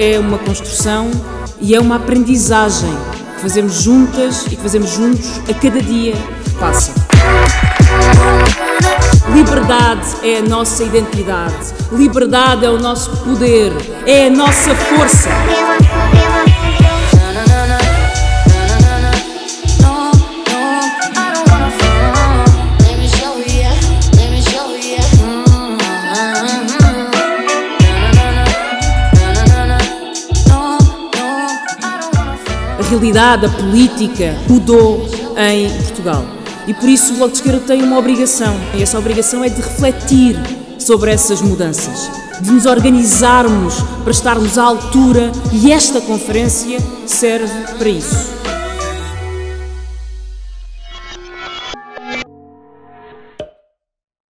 é uma construção e é uma aprendizagem que fazemos juntas e que fazemos juntos a cada dia que passa. Liberdade é a nossa identidade, liberdade é o nosso poder, é a nossa força. A realidade, a política mudou em Portugal e por isso o Bloco de Esquerda tem uma obrigação, e essa obrigação é de refletir sobre essas mudanças, de nos organizarmos para estarmos à altura, e esta conferência serve para isso.